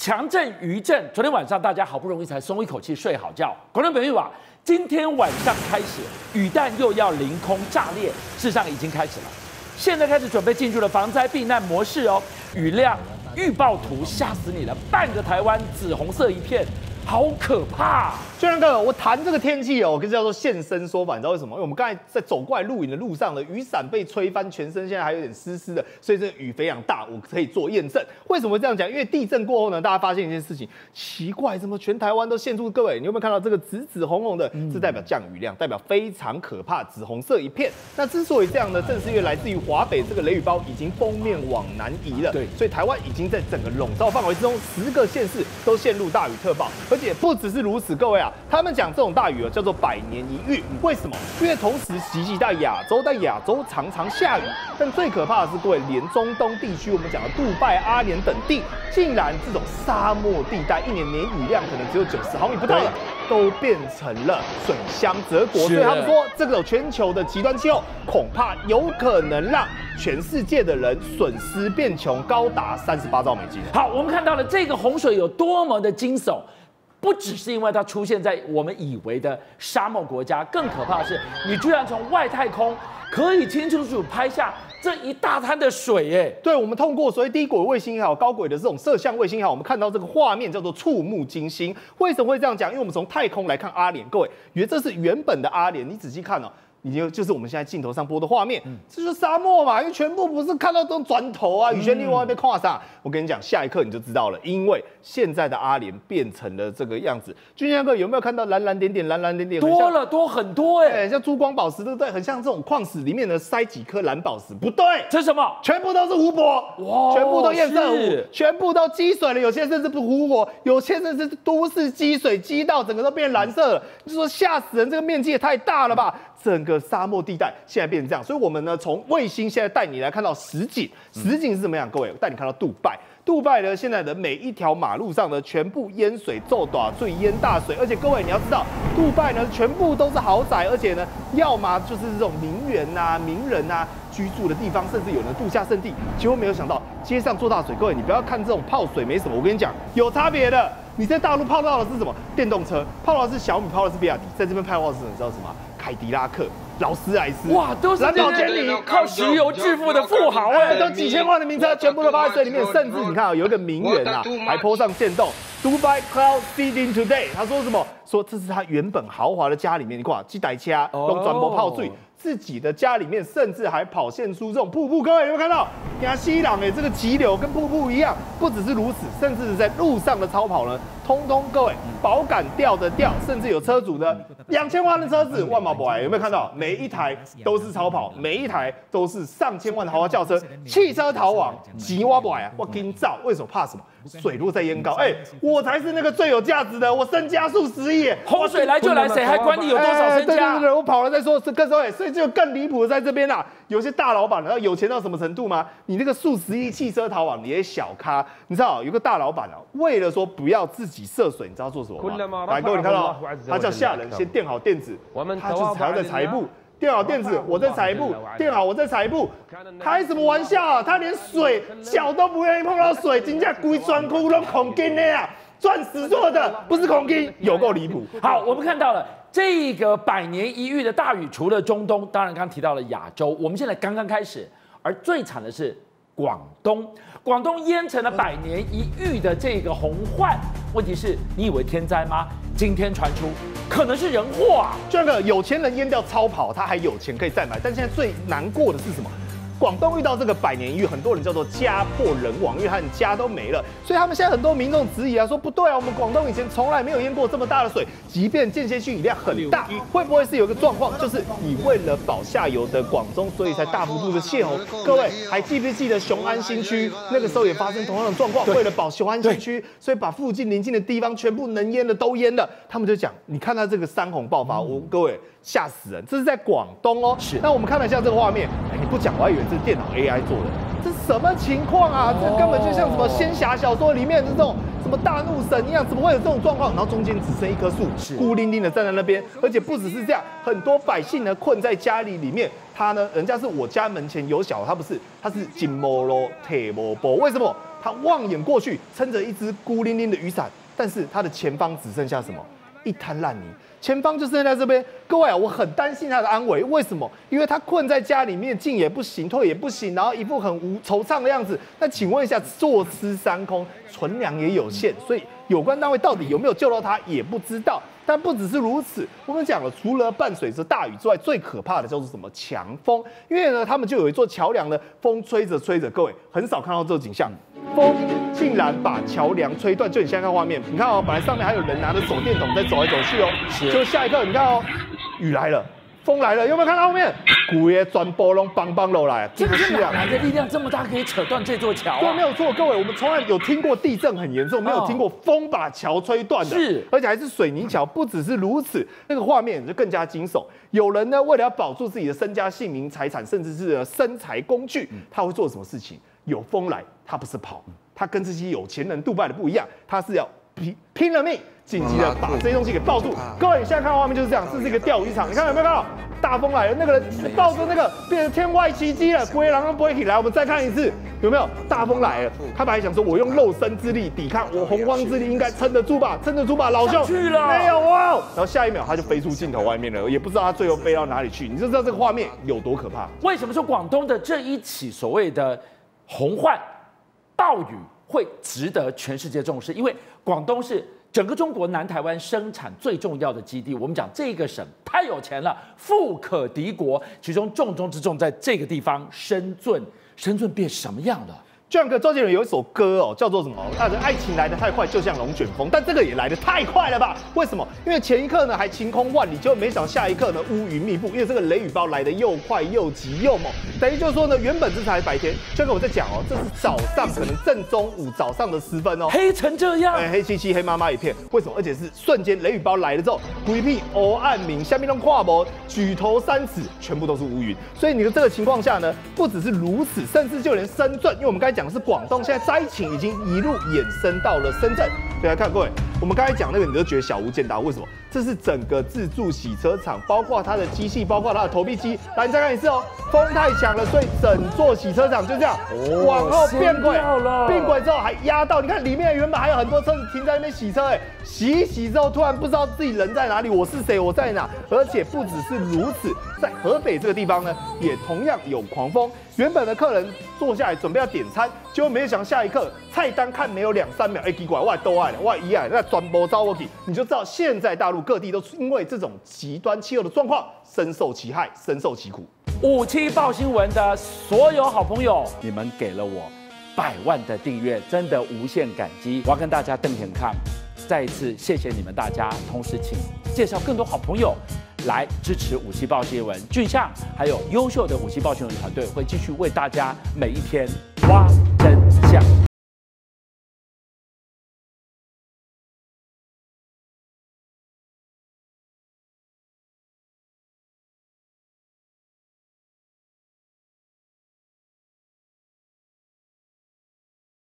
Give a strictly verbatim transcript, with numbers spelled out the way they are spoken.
强震余震，昨天晚上大家好不容易才松一口气睡好觉。观众朋友啊，今天晚上开始，雨弹又要凌空炸裂，事实上已经开始了。现在开始准备进入了防灾避难模式哦。雨量预报图吓死你了，半个台湾紫红色一片。 好可怕！ 俊然哥，我谈这个天气哦，跟叫做现身说法，你知道为什么？因为我们刚才在走过来录影的路上呢，雨伞被吹翻，全身现在还有点湿湿的，所以这雨非常大，我可以做验证。为什么会这样讲？因为地震过后呢，大家发现一件事情，奇怪，怎么全台湾都陷入？各位，你有没有看到这个紫紫红红的？这代表降雨量，代表非常可怕，紫红色一片。那之所以这样呢，正是因为来自于华北这个雷雨包已经锋面往南移了，对，所以台湾已经在整个笼罩范围之中，十个县市都陷入大雨特报。 而且不只是如此，各位啊，他们讲这种大雨啊叫做百年一遇，为什么？因为同时袭击在亚洲，在亚洲常常下雨，但最可怕的是，各位，连中东地区我们讲的杜拜、阿联等地，竟然这种沙漠地带，一年年雨量可能只有九十毫米不到了，都变成了水乡泽国。所以他们说，这个全球的极端气候恐怕有可能让全世界的人损失变穷，高达三十八兆美金。 好，我们看到了这个洪水有多么的惊悚。 不只是因为它出现在我们以为的沙漠国家，更可怕的是，你居然从外太空可以清清楚楚拍下这一大滩的水，耶！ 对，我们通过所谓低轨卫星也好，高轨的这种摄像卫星也好，我们看到这个画面叫做触目惊心。为什么会这样讲？因为我们从太空来看阿联，各位，原这是原本的阿联，你仔细看哦。 你就就是我们现在镜头上播的画面，嗯、这就是沙漠嘛，因为全部不是看到都砖头啊，雨轩另外被跨上。我跟你讲，下一刻你就知道了，因为现在的阿联变成了这个样子。君阳哥有没有看到蓝蓝点点、蓝蓝点点？ 多了，多很多哎、 欸，像珠光宝石，对不对？很像这种矿石里面呢塞几颗蓝宝石，不对， 这是什么？ 全部都是湖泊，哇，全部都堰塞湖，全部都积水了。有些甚至不是湖泊，有些甚至是都市积水积到整个都变蓝色了。你说吓死人，这个面积也太大了吧？ 整个沙漠地带现在变成这样，所以我们呢从卫星现在带你来看到实景，实景是怎么样？各位，带你看到杜拜，杜拜呢现在的每一条马路上呢全部淹水、骤短最淹大水，而且各位你要知道，杜拜呢全部都是豪宅，而且呢要么就是这种名媛呐、名人呐、居住的地方，甚至有人度假胜地。结果没有想到街上做大水，各位你不要看这种泡水没什么，我跟你讲有差别的。你在大陆泡到的是什么？电动车，泡到的是小米，泡的是比亚迪，在这边泡到的是你知道什么？ 凯迪拉克、劳斯莱斯， 哇，都是蓝宝坚尼， 靠石油致富的富豪哎， 都几千万的名车，全部都放在水里面。甚至你看啊，有一个名媛啊，还 po 上限动 ，Dubai Cloud Seeding Today， 他说什么？说这是他原本豪华的家里面，你看，这台车用转播泡水。 自己的家里面，甚至还跑现出这种瀑布，各位有没有看到？你看西朗哎，这个急流跟瀑布一样。不只是如此，甚至是在路上的超跑呢，通通各位保杆掉的掉，甚至有车主的两千万的车子，万毛不爱，有没有看到？每一台都是超跑，每一台都是上千万的豪华轿车，汽车逃亡，急挖不爱啊！我给你造，为什么怕什么？ 水落在淹高，哎、欸，我才是那个最有价值的，我身家数十亿， 洪水来就来，谁还管你有多少身家？ 对对对，我跑了再说。这个时候，哎，所以就更离谱的在这边啦。有些大老板，然后有钱到什么程度吗？你那个数十亿汽车逃亡，你也小咖。你知道有个大老板啊，为了说不要自己涉水，你知道做什么吗？来，各位你看到，他叫下人先垫好垫子，他就是还要再裁布。 垫好垫子，我再裁一步；垫好，我再裁一步。开什么玩笑啊！他连水脚都不愿意碰到水，真正规砖窟都恐惊的呀！钻石做的，不是恐惊，有够离谱。 好，我们看到了这个百年一遇的大雨，除了中东，当然刚提到了亚洲，我们现在刚刚开始，而最惨的是广东，广东淹成了百年一遇的这个洪患。问题是，你以为天灾吗？今天传出。 可能是人祸啊！ 就那个有钱人淹掉超跑，他还有钱可以再买。但现在最难过的是什么？广东遇到这个百年一遇，很多人叫做家破人亡，因为他们家都没了。所以他们现在很多民众质疑啊，说不对啊，我们广东以前从来没有淹过这么大的水，即便间歇性雨量很大，会不会是有个状况，就是你为了保下游的广东，所以才大幅度的泄洪？各位还记不记得雄安新区那个时候也发生同样的状况？为了保雄安新区，所以把附近邻近的地方全部能淹的都淹了。他们就讲，你看到这个山洪爆发，我各位。 吓死人！这是在广东哦。是。那我们看了一下这个画面，哎，你不讲我还以为这是电脑 A I 做的，这是什么情况啊？这根本就像什么仙侠小说里面的这种什么大怒神一样，怎么会有这种状况？然后中间只剩一棵树，孤零零的站在那边，而且不只是这样，很多百姓呢困在家里里面。他呢，人家是我家门前有小，他不是，他是金毛咯，铁毛波。为什么？ 他望眼过去，撑着一只孤零零的雨伞，但是他的前方只剩下什么？一滩烂泥。前方就剩在这边，各位啊，我很担心他的安危。为什么？因为他困在家里面，进也不行，退也不行，然后一副很无惆怅的样子。那请问一下，坐吃山空，存粮也有限，所以有关单位到底有没有救到他也不知道。但不只是如此，我们讲了，除了伴随着大雨之外，最可怕的叫做什么？强风。因为呢，他们就有一座桥梁呢，风吹着吹着，各位很少看到这种景象，风竟然把桥梁吹断。就你现在看画面，你看哦，本来上面还有人拿着手电筒在走来走去哦，就下一刻你看哦，雨来了。风来了，有没有看到后面？古爷转波龙邦邦楼来， 这个是哪来的力量这么大，可以扯断这座桥、啊？ 对，没有错，各位，我们从来有听过地震很严重，没有听过风把桥吹断的， 是， 而且还是水泥桥。不只是如此，那个画面就更加惊悚。有人呢，为了要保住自己的身家性命、财产，甚至是生财工具，他会做什么事情？有风来，他不是跑，他跟这些有钱人杜拜的不一样，他是要拼拼了命。紧急的把这些东西给抱住。各位，你现在看到画面就是这样，这是一个钓鱼场，你看有没有看到？大风来了，那个人抱着那个变成天外奇迹了，龟狼都不会起来。我们再看一次，有没有？大风来了，他本来想说，我用肉身之力抵抗，我洪荒之力应该撑得住吧，撑得住吧，老兄， 去了， 没有哇！然后下一秒他就飞出镜头外面了，也不知道他最后飞到哪里去。你就知道这个画面有多可怕。 为什么说广东的这一起所谓的洪患暴雨会值得全世界重视？因为广东是整个中国南台湾生产最重要的基地。我们讲这个省太有钱了，富可敌国，其中重中之重在这个地方深圳。深圳变什么样了？ 就像周杰伦有一首歌哦，叫做什么？他的爱情来得太快，就像龙卷风。但这个也来得太快了吧？为什么？因为前一刻呢还晴空万里，结果没想到下一刻呢乌云密布。因为这个雷雨包来得又快又急又猛，等于就是说呢，原本这才白天，就跟我在讲哦，这是早上可能正中午早上的时分哦， 黑成这样， 哎，黑漆漆、黑麻麻一片。为什么？而且是瞬间雷雨包来了之后，鬼屁欧暗明，下面都跨模，举头三尺全部都是乌云。所以你的这个情况下呢，不只是如此，甚至就连深圳，因为我们刚才讲的是广东，现在灾情已经一路衍生到了深圳。大家看，各位，我们刚才讲那个，你都觉得小巫见大巫，为什么？这是整个自助洗车场，包括它的机器，包括它的投币机。来，你再看一次哦，风太强了，所以整座洗车场就这样、哦、往后变轨，变轨之后还压到，你看里面原本还有很多车子停在那边洗车，哎，洗一洗之后，突然不知道自己人在哪里，我是谁，我在哪？而且不只是如此，在河北这个地方呢，也同样有狂风。原本的客人坐下来准备要点餐，结果没有想下一刻菜单看没有两三秒，哎、欸，奇怪，我都爱了，我一爱，那转播招我去，你就知道现在大陆各地都因为这种极端气候的状况，深受其害，深受其苦。 五七报新闻的所有好朋友，你们给了我百万的订阅，真的无限感激。我要跟大家瞪眼看，再一次谢谢你们大家，同时请介绍更多好朋友来支持五七报新闻。俊相还有优秀的五七报新闻团队会继续为大家每一天挖真